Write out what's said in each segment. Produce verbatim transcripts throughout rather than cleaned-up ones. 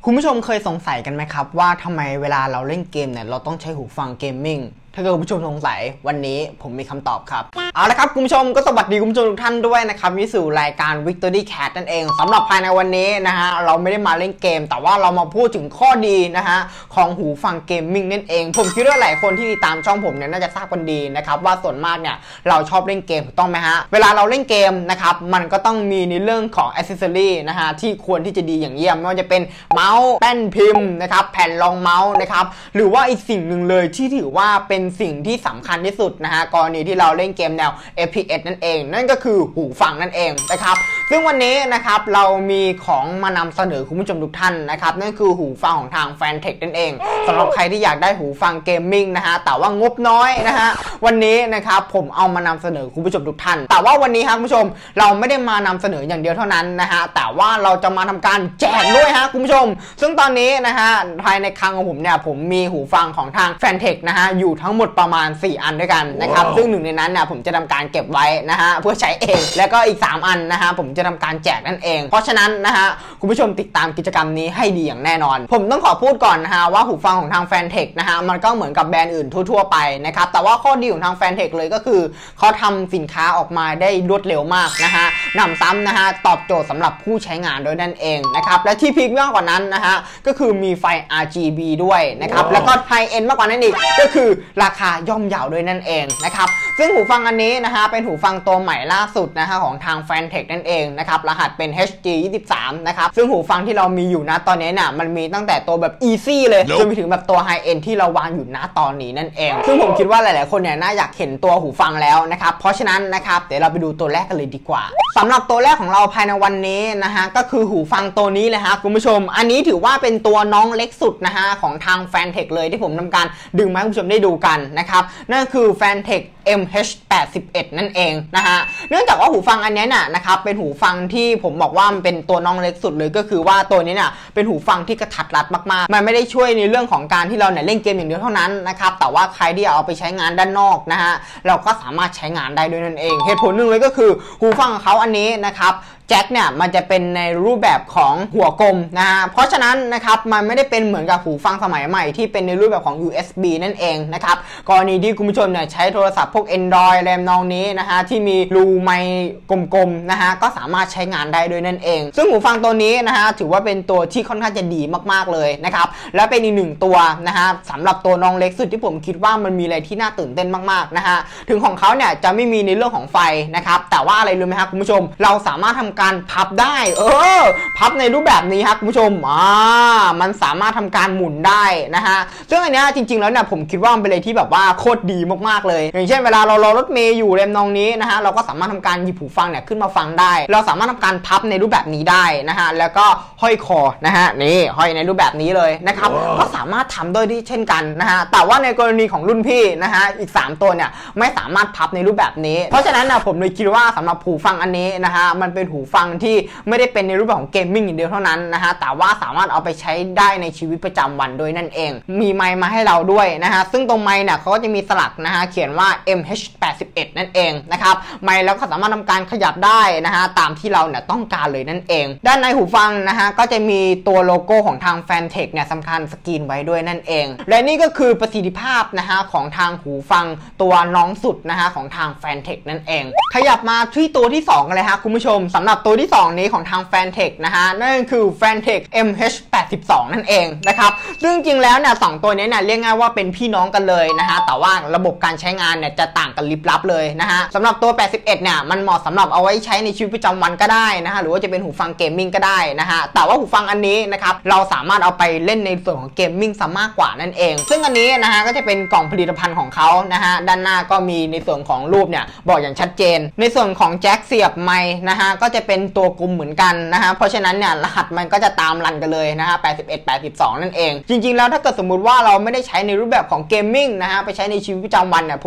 คุณผู้ชมเคยสงสัยกันไหมครับว่าทำไมเวลาเราเล่นเกมเนี่ยเราต้องใช้หูฟังเกมมิ่งถ้าเกิดคุณผู้ชมสงสัยวันนี้ผมมีคำตอบครับเอาละครับคุณผู้ชมก็สวัสดีคุณผู้ชมทุกท่านด้วยนะครับนี่สู่รายการ Victory Cat นั่นเองสำหรับภายในวันนี้นะฮะเราไม่ได้มาเล่นเกมแต่ว่าเรามาพูดถึงข้อดีนะฮะของหูฟังเกมมิ่งนั่นเองผมคิดว่าหลายคนที่ติดตามช่องผมเนี่ยน่าจะทราบกันดีนะครับว่าส่วนมากเนี่ยเราชอบเล่นเกมถูกต้องไหมฮะเวลาเราเล่นเกมนะครับมันก็ต้องมีในเรื่องของแอคเซสซอรี่นะฮะที่ควรที่จะดีอย่างเยี่ยมไม่ว่าจะเป็นเมาส์แป้นพิมพ์นะครับแผ่นรองเมาส์นะครับหรือว่าอีกสิ่งหนึ่งเลยที่ถือว่าเป็นสิ่งที่สำคัญที่สุดนะฮะกรณีที่เราเล่นเกมแนว เอฟ พี เอส นั่นเองนั่นก็คือหูฟังนั่นเองนะครับซึ่งวันนี้นะครับเรามีของมานำเสนอคุณผู้ชมทุกท่านนะครับนั่นคือหูฟังของทาง Fantech นั่นเองสำหรับใครที่อยากได้หูฟังเกมมิ่งนะฮะแต่ว่างบน้อยนะฮะวันนี้นะครับผมเอามานำเสนอคุณผู้ชมทุกท่านแต่ว่าวันนี้ครับคุณผู้ชมเราไม่ได้มานำเสนออย่างเดียวเท่านั้นนะฮะแต่ว่าเราจะมาทำการแจกด้วยฮะคุณผู้ชมซึ่งตอนนี้นะฮะภายในคลังของผมเนี่ยผมมีหูฟังของทาง Fantech นะฮะอยู่ทั้งหมดประมาณสี่อันด้วยกันนะครับ wow. ซึ่งหนึ่งในนั้นเนี่ยผมจะทำการเก็บไว้นะฮะเพื่อใช้เองแล้วก็อีกสามอันนะฮะผมจะทำการแจกนั่นเองเพราะฉะนั้นนะฮะคุณผู้ชมติดตามกิจกรรมนี้ให้ดีอย่างแน่นอนผมต้องขอพูดก่อนนะฮะว่าหูฟังของทาง Fantech นะฮะมันก็เหมือนกับแบรนด์อื่นทั่วๆไปนะครับแต่ว่าข้อดีของทาง Fantech เลยก็คือเขาทำสินค้าออกมาได้รวดเร็วมากนะฮะนำซ้ำนะฮะตอบโจทย์สำหรับผู้ใช้งานโดยนั่นเองนะครับและที่พีคมากกว่านั้นนะฮะก็คือมีไฟ อาร์ จี บี ด้วยนะครับ wow. แล้วก็ไฮเอ็นด์มากกว่านั้นอีกก็คือราคาย่อมเยาด้วยนั่นเองนะครับซึ่งหูฟังอันนี้นะฮะเป็นหูฟังตัวใหม่ล่าสุดนะฮะของทาง Fantech นั่นเองนะครับรหัสเป็น เอช จี ยี่สิบสาม นะครับซึ่งหูฟังที่เรามีอยู่นะตอนนี้น่ะมันมีตั้งแต่ตัวแบบ Easy เลยจนไปถึงแบบตัว High End ที่เราวางอยู่ณตอนนี้นั่นเองซึ่งผมคิดว่าหลายๆคนเนี่ยน่าอยากเห็นตัวหูฟังแล้วนะครับเพราะฉะนั้นนะครับเดี๋ยวเราไปดูตัวแรกกันเลยดีกว่าสำหรับตัวแรกของเราภายในวันนี้นะฮะก็คือหูฟังตัวนี้เลยฮะคุณผู้ชมอันนี้ถือว่าเป็นตัวน้องเล็กสุดนะฮะของทาง Fantech เลยที่ผมทำการดึงมาให้คุณผู้ชมได้ดูกันนะครับนั่นคือ Fantech เอ็ม เอช แปดสิบเอ็ด นั่นเองนะฮะเนื่องจากว่าหูฟังอันนี้น่ะนะครับเป็นหูฟังที่ผมบอกว่ามันเป็นตัวน้องเล็กสุดเลยก็คือว่าตัวนี้น่ะเป็นหูฟังที่กระทัดรัดมากๆมันไม่ได้ช่วยในเรื่องของการที่เราเนี่ยเล่นเกมอย่างเดียวเท่านั้นนะครับแต่ว่าใครที่เอาไปใช้งานด้านนอกนะฮะเราก็สามารถใช้งานได้ด้วยนั่นเองเหตุผลหนึ่งเลยก็คือหูฟังของเขาอันนี้นะครับแจ็คเนี่ยมันจะเป็นในรูปแบบของหัวกลมนะฮะเพราะฉะนั้นนะครับมันไม่ได้เป็นเหมือนกับหูฟังสมัยใหม่ที่เป็นในรูปแบบของ ยู เอส บี นั่นเองนะครับกรณีที่คุณผู้ชมเนี่ยใช้โทรศัพท์พวก Android แรมนองนี้นะฮะที่มีรูไมค์กลมๆนะฮะก็สามารถใช้งานได้ด้วยนั่นเองซึ่งหูฟังตัวนี้นะฮะถือว่าเป็นตัวที่ค่อนข้างจะดีมากๆเลยนะครับและเป็นอีกหนึ่งตัวนะฮะสำหรับตัวน้องเล็กสุดที่ผมคิดว่ามันมีอะไรที่น่าตื่นเต้นมากๆนะฮะถึงของเขาเนี่ยจะไม่มีในเรื่องของไฟนะครับแต่ว่าอะไรรู้ไหมครับคุณผู้ชมเราสามารถทำการพับได้เออพับในรูปแบบนี้ครับคุณผู้ชมอ่ามันสามารถทำการหมุนได้นะฮะซึ่งอันนี้จริงๆแล้วเนี่ยผมคิดว่ามันเป็นอะไรที่แบบว่าโคตรดีมากๆเลยอย่างเช่นเวลาเรารอรถเมล์อยู่เรมนองนี้นะฮะเราก็สามารถทำการหยิบหูฟังเนี่ยขึ้นมาฟังได้เราสามารถทำการพับในรูปแบบนี้ได้นะฮะแล้วก็ห้อยคอนะฮะนี่ห้อยในรูปแบบนี้เลยนะครับ wow. ก็สามารถทำด้วยที่เช่นกันนะฮะแต่ว่าในกรณีของรุ่นพี่นะฮะอีกสามตัวเนี่ยไม่สามารถพับในรูปแบบนี้เพราะฉะนั้นนะผมเลยคิดว่าสำหรับหูฟังอันนี้นะฮะมันเป็นหูฟังที่ไม่ได้เป็นในรูปแบบของเกมมิ่งอย่างเดียวเท่านั้นนะฮะแต่ว่าสามารถเอาไปใช้ได้ในชีวิตประจำวันโดยนั่นเองมีไมค์มาให้เราด้วยนะฮะซึ่งตรงไมค์เนี่ยเขาก็จะมีสลักนะฮะเขียนว่า เอ็ม เอช แปดสิบเอ็ด นั่นเองนะครับไมค์แล้วก็สามารถทำการขยับได้นะฮะตามที่เราเนี่ยต้องการเลยนั่นเองด้านในหูฟังนะฮะก็จะมีตัวโลโก้ของทาง Fantech เนี่ยสำคัญสกรีนไว้ด้วยนั่นเองและนี่ก็คือประสิทธิภาพนะฮะของทางหูฟังตัวน้องสุดนะฮะของทาง Fantech นั่นเองขยับมาที่ตัวที่สองกันเลยฮะคุณผู้ชมสำหรับตัวที่สองนี้ของทาง Fantech นะฮะนั่นคือ Fantech เอ็ม เอช แปดสิบสอง นั่นเองนะครับซึ่งจริงแล้วเนี่ยสองตัวนี้เนี่ยเรียกง่ายว่าเป็นพี่น้องกันเลยนะฮะแต่ว่าระบบการใช้งานเนี่ยจะต่างกันลิบลับเลยนะฮะสำหรับตัวแปดสิบเอ็ดเนี่ยมันเหมาะสำหรับเอาไว้ใช้ในชีวิตประจำวันก็ได้นะฮะหรือว่าจะเป็นหูฟังเกมมิ่งก็ได้นะฮะแต่ว่าหูฟังอันนี้นะครับเราสามารถเอาไปเล่นในส่วนของเกมมิ่งซะมากกว่านั่นเองซึ่งอันนี้นะฮะก็จะเป็นกล่องผลิตภัณฑ์ของเขานะฮะด้านหน้าก็มีในส่วนของรูปเนี่ยบอกอย่างชัดเจนในส่วนของแจ็คเสียบไมค์นะฮะก็จะเป็นตัวกลมเหมือนกันนะฮะเพราะฉะนั้นเนี่ยรหัสมันก็จะตามรันกันเลยนะฮะแปดสิบเอ็ด แปดสิบสองนั่นเองจริงๆแล้วถ้าเกิดสมมุติว่าเราไม่ได้ใช้ในรูปแบบของเกมมิ่งนะฮะไปใช้ในชีวิตประจำวันเนี่ยผมคิดว่า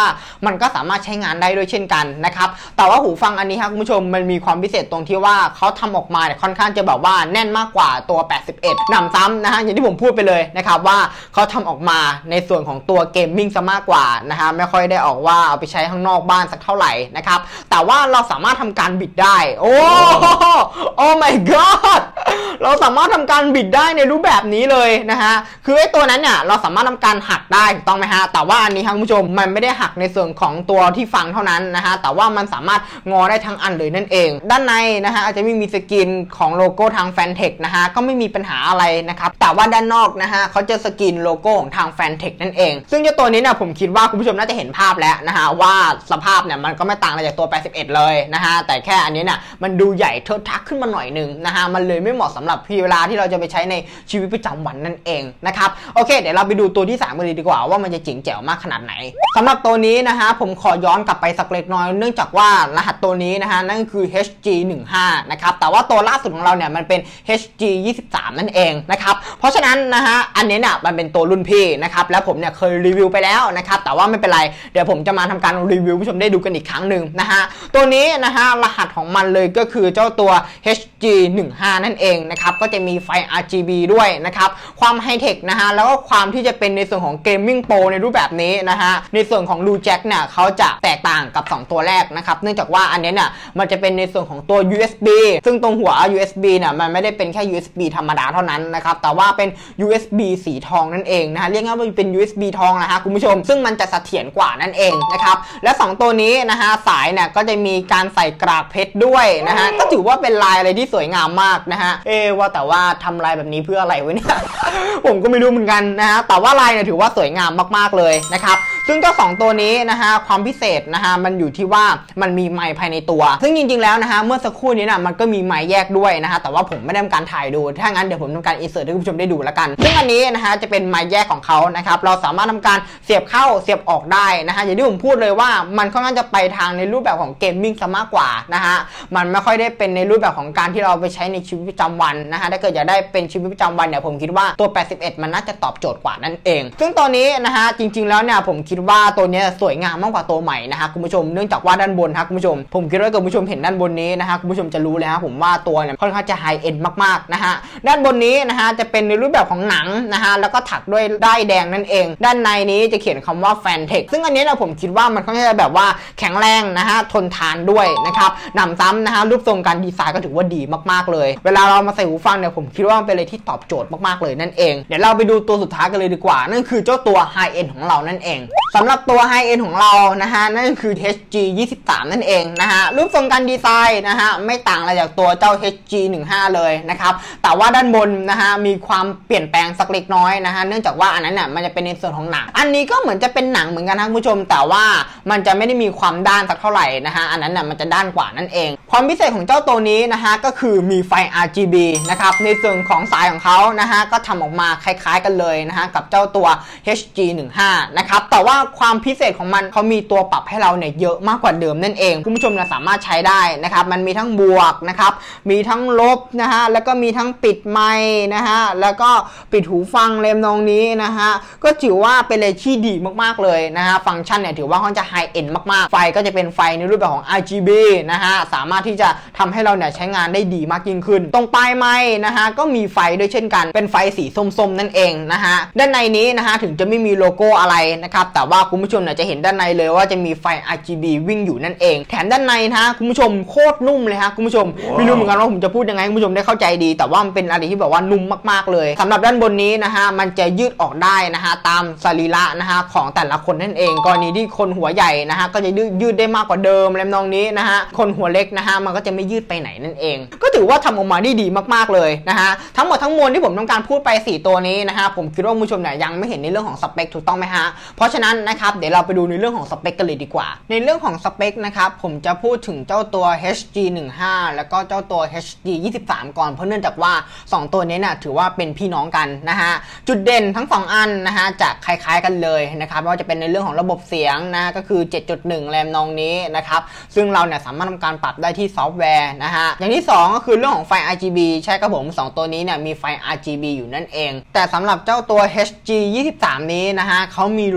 มันก็สามารถใช้งานได้ด้วยเช่นกันนะครับแต่ว่าหูฟังอันนี้ครับคุณผู้ชมมันมีความพิเศษตรงที่ว่าเขาทำออกมาเนี่ยค่อนข้างจะแบบว่าแน่นมากกว่าตัวแปดสิบเอ็ดหนำซ้ำนะฮะอย่างที่ผมพูดไปเลยนะครับว่าเขาทำออกมาในส่วนของตัวเกมมิ่งซะมากกว่านะฮะไม่ค่อยได้ออกว่าเอาไปใช้ข้างนอกบ้านสักเท่าไหร่นะครับแต่ว่าเราสามารถทำการบิดได้โอ้โอ้ my god เราสามารถทำการบิดได้ในรูปแบบนี้เลยนะฮะคือไอ้ตัวนั้นเนี่ยเราสามารถทำการหักได้ถูกต้องไหมฮะแต่ว่าอันนี้ครับคุณผู้ชมมันไม่ได้หักในส่วนของตัวที่ฟังเท่านั้นนะฮะแต่ว่ามันสามารถงอได้ทั้งอันเลยนั่นเองด้านในนะฮะอาจจะไม่มีสกินของโลโก้ทางแฟนเทคนะฮะก็ไม่มีปัญหาอะไรนะครับแต่ว่าด้านนอกนะฮะเขาจะสกินโลโก้ของทางแฟนเทคนั่นเองซึ่งเจ้าตัวนี้เนี่ยผมคิดว่าคุณผู้ชมน่าจะเห็นภาพแล้วนะฮะว่าสภาพเนี่ยมันก็ไม่ต่างอะไรจากตัวแปดสิบเอ็ดเลยนะฮะแต่แค่อันนี้เนี่ยมันดูใหญ่เทิดทักขึ้นมาหน่อยนึงนะฮะมันเลยไม่เหมาะสำหรับเวลาที่เราจะไปใช้ในชีวิตประจำวันนั่นเองนะครับโอเคเดี๋ยวเราไปดูตัวที่สามกันเลยดีกว่าว่ามันจะเจ๋งแจ๋วมากขนาดไหนสำหรับตัวนี้นะฮะผมขอย้อนกลับไปสักเล็กน้อยเนื่องจากว่ารหัสตัวนี้นะฮะนั่นคือ เอช จี สิบห้า นะครับแต่ว่าตัวล่าสุดของเราเนี่ยมันเป็น เอช จี ยี่สิบสาม นั่นเองนะครับเพราะฉะนั้นนะฮะอันนี้เนี่ยมันเป็นตัวรุ่นพี่นะครับแล้วผมเนี่ยเคยรีวิวไปแล้วนะครับแต่ว่าไม่เป็นไรเดี๋ยวผมจะมาทำการรีวิวผู้ชมได้ดูกันอีกครั้งหนึ่งนะฮะตัวนี้นะฮะรหัสของมันเลยก็คือเจ้าตัว เอช จี สิบห้า นั่นเองนะครับก็จะมีไฟ อาร์ จี บี ด้วยนะครับความไฮเทคนะฮะแล้วก็ความที่จะเป็นในส่วนของเกมมิ่งโปรในรูปแบบนี้นะฮะในส่วนของรูแจ็คเนี่ยเขาจะแตกต่างกับสองตัวแรกนะครับเนื่องจากว่าอันนี้เนี่ยมันจะเป็นในส่วนของตัว ยู เอส บี ซึ่งตรงหัว ยู เอส บี เนี่ยมันไม่ได้เป็นแค่ ยู เอส บี ธรรมดาเท่านั้นนะครับแต่ว่าเป็น ยู เอส บี สีทองนั่นเองนะฮะเรียกง่ายว่าเป็น ยู เอส บี ทองนะฮะคุณผู้ชมซึ่งมันจะเสถียรกว่านั่นเองนะครับและสองตัวนี้นะฮะสายเนี่ยก็จะมีการใส่กราบเพชรด้วยนะฮะก็ถือว่าเป็นลายอะไรที่สวยงามมากนะฮะเอว่าแต่ว่าทำลายแบบนี้เพื่ออะไรวะเนี่ย ผมก็ไม่รู้เหมือนกันนะฮะแต่ว่าลายเนี่ยถือว่าสวยงามมากๆเลยนะครับซึ่งเจ้าสองตัวนี้นะฮะความพิเศษนะฮะมันอยู่ที่ว่ามันมีไมค์ภายในตัวซึ่งจริงๆแล้วนะฮะเมื่อสักครู่นี้นะมันก็มีไมค์แยกด้วยนะฮะแต่ว่าผมไม่ได้ทำการถ่ายดูถ้างั้นเดี๋ยวผมทำการอินเสิร์ตให้คุณผู้ชมได้ดูแล้วกันซึ่งอันนี้นะฮะจะเป็นไมค์แยกของเขานะครับเราสามารถทำการเสียบเข้าเสียบออกได้นะฮะอย่างที่ผมพูดเลยว่ามันค่อนข้างจะไปทางในรูปแบบของเกมมิ่งซะมากกว่านะฮะมันไม่ค่อยได้เป็นในรูปแบบของการที่เราไปใช้ในชีวิตประจำวันนะฮะถ้าเกิดอยากได้เป็นชีวิตประจำวันเนี่ยผมคิดว่าตัวแปดสิบเอ็ดมันน่าจะตอบโจทย์กว่านั่นเองซึ่งตัวนี้นะฮะจริงๆแล้วเนี่ยผมคิดว่าตัวนี้สวยงามมากกว่าตัวใหม่นะฮะคุณผู้ชมเนื่องจากว่าด้านบนฮะคุณผู้ชมผมคิดว่าคุณผู้ชมเห็นด้านบนนี้นะฮะคุณผู้ชมจะรู้เลยฮะผมว่าตัวเนี่ยค่อนข้างจะไฮเอ็นมากๆนะฮะด้านบนนี้นะฮะจะเป็นในรูปแบบของหนังนะฮะแล้วก็ถักด้วยด้ายแดงนั่นเองด้านในนี้จะเขียนคำว่าแฟนเทคซึ่งอันนี้นะผมคิดว่ามันค่อนข้างจะแบบว่าแข็งแรงนะฮะทนทานด้วยนะครับหนำซ้ำนะฮะรูปทรงการดีไซน์ก็ถือว่าดีมากๆเลยเวลาเรามาใส่หูฟังเนี่ยผมคิดว่ามันเป็นอะไรที่ตอบโจทย์มากๆเลยนั่นเองเดี๋ยวเราไปดูตัวสุดท้ายกันเลยดีกว่านั่นคือเจ้าตัวไฮเอ็นของเรานั่นเองสำหรับตัวไฮเอ็นของเรานะฮะนั่นคือ เอช จี ยี่สิบสาม นั่นเองนะฮะรูปทรงการดีไซน์นะฮะไม่ต่างอะไรจากตัวเจ้า เอช จี สิบห้า เลยนะครับแต่ว่าด้านบนนะฮะมีความเปลี่ยนแปลงสักเล็กน้อยนะฮะเนื่องจากว่าอันนั้นน่ะมันจะเป็นในส่วนของหนังอันนี้ก็เหมือนจะเป็นหนังเหมือนกันนะคุณผู้ชมแต่ว่ามันจะไม่ได้มีความด้านสักเท่าไหร่นะฮะอันนั้นน่ะมันจะด้านกว่านั่นเองความพิเศษของเจ้าตัวนี้นะฮะก็คือมีไฟ อาร์ จี บี นะครับในส่วนของสายของเขานะฮะก็ทำออกมาคล้ายๆกันเลยนะฮะกับเจ้าตัว เอช จี สิบห้า นะครับแต่ว่าความพิเศษของมันเขามีตัวปรับให้เราเนี่ยเยอะมากกว่าเดิมนั่นเองคุณผู้ชมเนี่ยสามารถใช้ได้นะครับมันมีทั้งบวกนะครับมีทั้งลบนะฮะแล้วก็มีทั้งปิดไมค์นะฮะแล้วก็ปิดหูฟังเลมนองนี้นะฮะก็ถือว่าเป็นอะไรที่ดีมากๆเลยนะฮะฟังก์ชันเนี่ยถือว่าค่อนข้างจะไฮเอ็นมากๆไฟก็จะเป็นไฟในรูปแบบของ อาร์ จี บี นะฮะสามารถที่จะทำให้เราเนี่ยใช้งานได้ดีมากยิ่งขึ้นตรงปลายไมค์นะฮะก็มีไฟด้วยเช่นกันเป็นไฟสีส้มๆนั่นเองนะฮะด้านในนี้นะฮะถึงจะไม่มีโลโก้อะไรนะครับแต่ว่าคุณผู้ชมเนี่ยจะเห็นด้านในเลยว่าจะมีไฟ อาร์ จี บี วิ่งอยู่นั่นเองแถมด้านในนะฮะคุณผู้ชมโคตรนุ่มเลยฮะคุณผู้ชม wow. ไม่รู้เหมือนกันว่าผมจะพูดยังไงคุณผู้ชมได้เข้าใจดีแต่ว่ามันเป็นอะไรที่แบบว่านุ่มมากๆเลยสำหรับด้านบนนี้นะฮะมันจะยืดออกได้นะฮะตามสรีระนะฮะของแต่ละคนนั่นเองกรณีที่คนหัวใหญ่นะฮะก็จะยืดได้มากกว่าเดิมอะไรนองนี้นะฮะคนหัวเล็กนะฮะมันก็จะไม่ยืดไปไหนนั่นเองก็ถือว่าทำออกมาได้ดีมากๆเลยนะฮะทั้งหมดทั้งมวลที่ผมต้องการพูดไปสี่ตัวนี้นะฮะผมคิดว่าคุณผู้ชมเนี่ยยังไม่เห็นในเรื่องของสเปคถูกต้องไหมฮะเพราะฉะนั้นนะครับเดี๋ยวเราไปดูในเรื่องของสเปคกันเลยดีกว่าในเรื่องของสเปคนะครับผมจะพูดถึงเจ้าตัว เอช จี สิบห้า แล้วก็เจ้าตัว เอช จี ยี่สิบสาม ก่อนเพราะเนื่องจากว่าสองตัวนี้เนี่ยถือว่าเป็นพี่น้องกันนะฮะจุดเด่นทั้งสองอันนะฮะจะคล้ายๆกันเลยนะครับไม่ว่าจะเป็นในเรื่องของระบบเสียงนะก็คือ เจ็ดจุดหนึ่ง แรมนองนี้นะครับซึ่งเราเนี่ยสามารถทำการปรับได้ที่ซอฟต์แวร์นะฮะอย่างที่สองก็คือเรื่องของไฟ อาร์ จี บี ใช่ครับผมสองตัวนี้เนี่ยมีไฟ อาร์ จี บี อยู่นั่นเองแต่สำหรับเจ้าตัว เอช จี ยี่สิบสาม นี้นะฮะเขามีรีโมท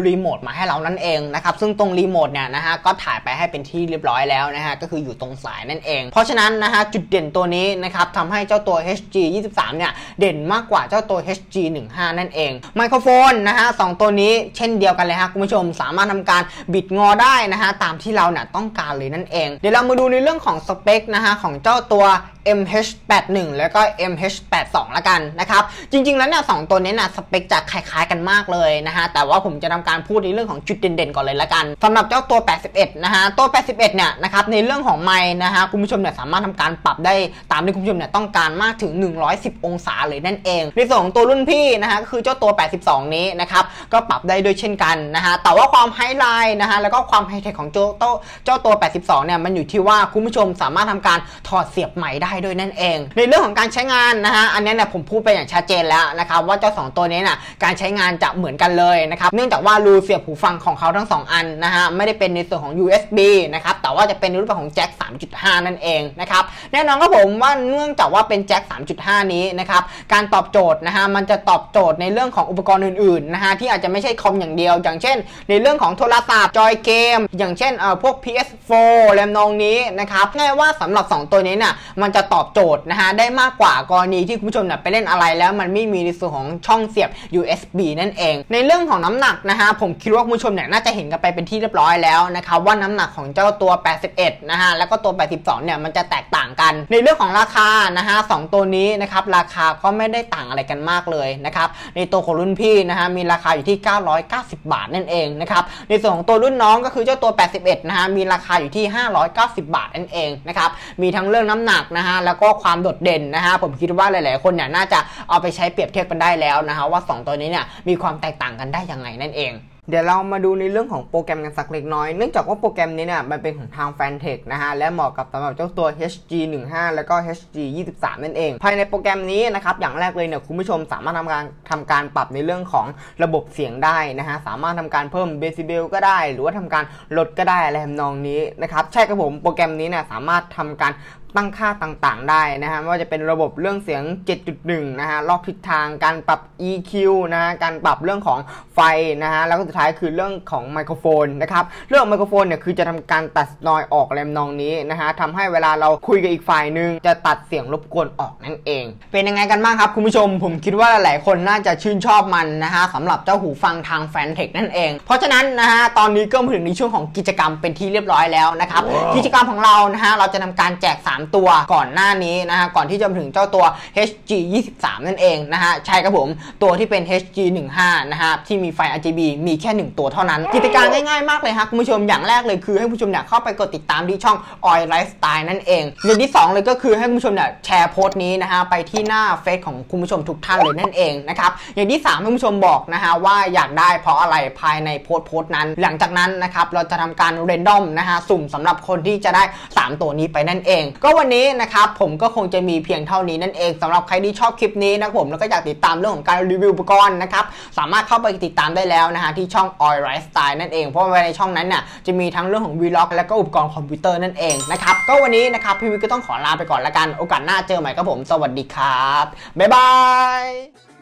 มาให้เรานั่นเองนะครับซึ่งตรงรีโมทเนี่ยนะฮะก็ถ่ายไปให้เป็นที่เรียบร้อยแล้วนะฮะก็คืออยู่ตรงสายนั่นเองเพราะฉะนั้นนะฮะจุดเด่นตัวนี้นะครับทำให้เจ้าตัว เอช จี ยี่สิบสาม เนี่ยเด่นมากกว่าเจ้าตัว เอช จี สิบห้า นั่นเองไมโครโฟนนะฮะสองตัวนี้เช่นเดียวกันเลยฮะคุณผู้ชมสามารถทำการบิดงอได้นะฮะตามที่เราเนี่ยต้องการเลยนั่นเองเดี๋ยวเรามาดูในเรื่องของสเปคนะฮะของเจ้าตัว เอ็ม เอช แปดสิบเอ็ด แล้วก็ เอ็ม เอช แปดสิบสอง ละกันนะครับจริงๆแล้วเนี่ยสองตัวนี้นะสเปคจะคล้ายๆกันมากเลยนะฮะแต่ว่าผมจะทำการพูดในเรื่องของจุดเด่นๆก่อนเลยละกันสำหรับเจ้าตัว แปดสิบเอ็ด นะฮะตัว แปดสิบเอ็ด เนี่ยนะครับในเรื่องของไมค์นะฮะคุณผู้ชมเนี่ยสามารถทำการปรับได้ตามที่คุณผู้ชมเนี่ยต้องการมากถึงหนึ่งร้อยสิบองศาเลยนั่นเองในส่วนของตัวรุ่นพี่นะฮะก็คือเจ้าตัว แปดสิบสอง นี้นะครับก็ปรับได้ด้วยเช่นกันนะฮะแต่ว่าความไฮไลท์นะฮะแล้วก็ความไฮเทคของเจ้าตัวเจ้าตัว แปดสิบสอง เนี่ยมันอยู่ที่ว่าคุณผู้ชมสามารถทำการถอดเสียบใหม่ได้ด้วยนั่นเองในเรื่องของการใช้งานนะฮะอันนี้เนี่ยผมพูดไปอย่างชัดเจนแล้วนะครับว่าเจ้าสองตัวนี้น่ะการใช้งานจะเหมือนกันเลยนะครับเนื่องจากว่ารูเสียบหูฟังของเขาทั้งสองอันนะฮะไม่ได้เป็นในส่วนของ ยู เอส บี นะครับแต่ว่าจะเป็นในรูปแบบของแจ็ค สามจุดห้า นั่นเองนะครับแน่นอนครับผมว่าเนื่องจากว่าเป็นแจ็ค สามจุดห้า นี้นะครับการตอบโจทย์นะฮะมันจะตอบโจทย์ในเรื่องของอุปกรณ์อื่นๆนะฮะที่อาจจะไม่ใช่คอมอย่างเดียวอย่างเช่นในเรื่องของโทรศัพท์จอยเกมอย่างเช่นเอ่อพวก พี เอส โฟร์ แรมนองนี้นะครับง่ายว่าสำหรับสองตัวนี้น่ะมันจะตอบโจทย์นะฮะได้มากกว่ากรณีที่คุณผู้ชมเนี่ยไปเล่นอะไรแล้วมันไม่มีในส่วนของช่องเสียบ ยู เอส บี นั่นเองในเรื่องของน้ำหนักนะฮะผมคิดว่าคุณผู้ชมเนี่ยน่าจะเห็นกันไปเป็นที่เรียบร้อยแล้วนะครับว่าน้ำหนักของเจ้าตัว แปดสิบเอ็ด นะฮะแล้วก็ตัว แปดสิบสอง เนี่ยมันจะแตกต่างกันในเรื่องของราคานะฮะสองตัวนี้นะครับราคาก็ไม่ได้ต่างอะไรกันมากเลยนะครับในตัวของรุ่นพี่นะฮะมีราคาอยู่ที่เก้าร้อยเก้าสิบบาทนั่นเองนะครับในส่วนของตัวรุ่นน้องก็คือเจ้าตัว แปดสิบเอ็ด นะฮะมีราคาอยู่ที่ห้าร้อยเก้าสิบบาทนั่นเองนะครับมีทั้งเรื่องน้ำหนักนะฮะแล้วก็ความโดดเด่นนะฮะผมคิดว่าหลายๆคนเนี่ยน่าจะเอาไปใช้เปรียบเทียบกันได้แล้วนะฮะว่าสองตัวนี้เนี่ยมีความแตกต่างกันได้ยังไงนั่นเองเดี๋ยวเรามาดูในเรื่องของโปรแกรมกันสักเล็กน้อยเนื่องจากว่าโปรแกรมนี้เนี่ยมันเป็นของทาง Fantech นะฮะและเหมาะกับสำหรับเจ้าตัว เอช จี สิบห้า แล้วก็ เอช จี ยี่สิบสาม นั่นเองภายในโปรแกรมนี้นะครับอย่างแรกเลยเนี่ยคุณผู้ชมสามารถทำการทำการปรับในเรื่องของระบบเสียงได้นะฮะสามารถทำการเพิ่มเดซิเบลก็ได้หรือว่าทำการลดก็ได้อะไรทำนองนี้นะครับใช่ครับผมโปรแกรมนี้เนี่ยสามารถทำการตั้งค่าต่างๆได้นะฮะไม่ว่าจะเป็นระบบเรื่องเสียง เจ็ดจุดหนึ่ง นะฮะรอบทิศทางการปรับ อี คิว นะฮะการปรับเรื่องของไฟนะฮะแล้วก็สุดท้ายคือเรื่องของไมโครโฟนนะครับเรื่องไมโครโฟนเนี่ยคือจะทำการตัดนอยออกอะไรนองนี้นะฮะทำให้เวลาเราคุยกับอีกฝ่ายนึงจะตัดเสียงรบกวนออกนั่นเองเป็นยังไงกันบ้างครับคุณผู้ชมผมคิดว่าหลายๆคนน่าจะชื่นชอบมันนะฮะสำหรับเจ้าหูฟังทาง Fantech นั่นเองเพราะฉะนั้นนะฮะตอนนี้ก็มาถึงในช่วงของกิจกรรมเป็นที่เรียบร้อยแล้วนะครับ wow. กิจกรรมของเรานะฮะเราจะทำการแจกสามตัวก่อนหน้านี้นะฮะก่อนที่จะมาถึงเจ้าตัว เอช จี ยี่สิบสาม นั่นเองนะฮะใช่ครับผมตัวที่เป็น เอช จี สิบห้า นะฮะที่มีไฟ อาร์ จี บี มีแค่หนึ่งตัวเท่านั้นกิจการง่ายๆมากเลยฮะคุณผู้ชมอย่างแรกเลยคือให้คุณผู้ชมเนี่ยเข้าไปกดติดตามที่ช่อง Oil Lifestyle นั่นเองอย่างที่สองเลยก็คือให้คุณผู้ชมเนี่ยแชร์โพสต์นี้นะฮะไปที่หน้าเฟซของคุณผู้ชมทุกท่านเลยนั่นเองนะครับอย่างที่สามให้คุณผู้ชมบอกนะฮะว่าอยากได้เพราะอะไรภายในโพสต์โพสต์นั้นหลังจากนั้นนะครับเราจะทำการเรนดอมนะฮะสุ่มสำหรับคนที่จะได้สามตัวนี้ไปนั่นเองก็วันนี้นะครับผมก็คงจะมีเพียงเท่านี้นั่นเองสำหรับใครที่ชอบคลิปนี้นะผมแล้วก็อยากติดตามเรื่องของการรีวิวอุปกรณ์นะครับสามารถเข้าไปติดตามได้แล้วนะฮะที่ช่อง Oil Lifestyle นั่นเองเพราะว่าในช่องนั้นเนี่ยจะมีทั้งเรื่องของ Vlog และก็อุปกรณ์คอมพิวเตอร์นั่นเองนะครับก็วันนี้นะครับพี่วิก็ต้องขอลาไปก่อนละกันโอกาสหน้าเจอใหม่ครับผมสวัสดีครับบ๊ายบาย